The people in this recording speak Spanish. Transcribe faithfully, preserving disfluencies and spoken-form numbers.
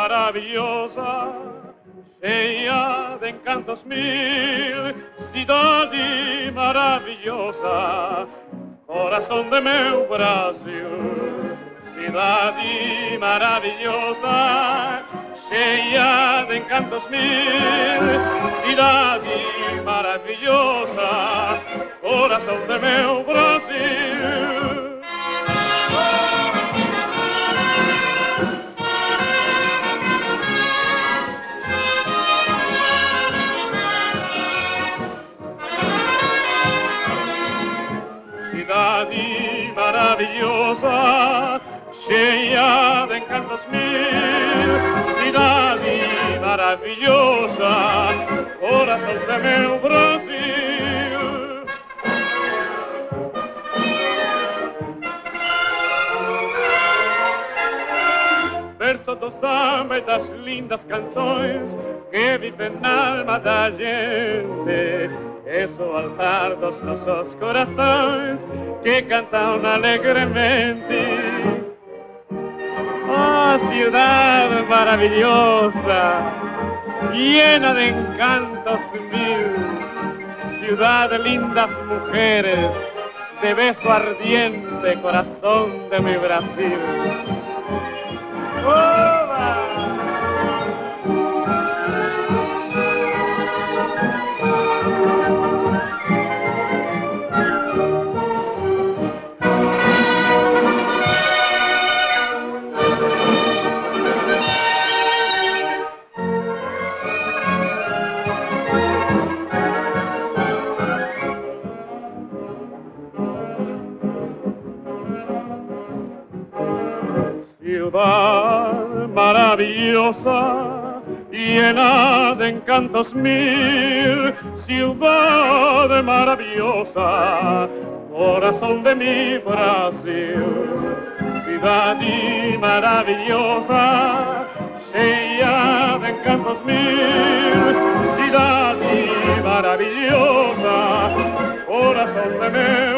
maravillosa, ella de encantos mil, cidade maravillosa, corazón de meu Brasil, cidade maravillosa, cheia de encantos mil, cidade maravillosa, corazón de meu Brasil. Cidade maravillosa, cheia de encantos mil, cidade maravillosa, corazón de meu Brasil. Verso do samba e das lindas canções que vivem na alma da gente, es o altar dos nossos corações que cantam alegremente. Oh, ciudad maravillosa, llena de encantos mil, ciudad de lindas mujeres, de beso ardiente, corazón de mi Brasil. ¡Oba! Ciudad maravillosa, llena de encantos mil, ciudad maravillosa, corazón de mi Brasil. Ciudad maravillosa, cheia de encantos mil, ciudad maravillosa, corazón de mi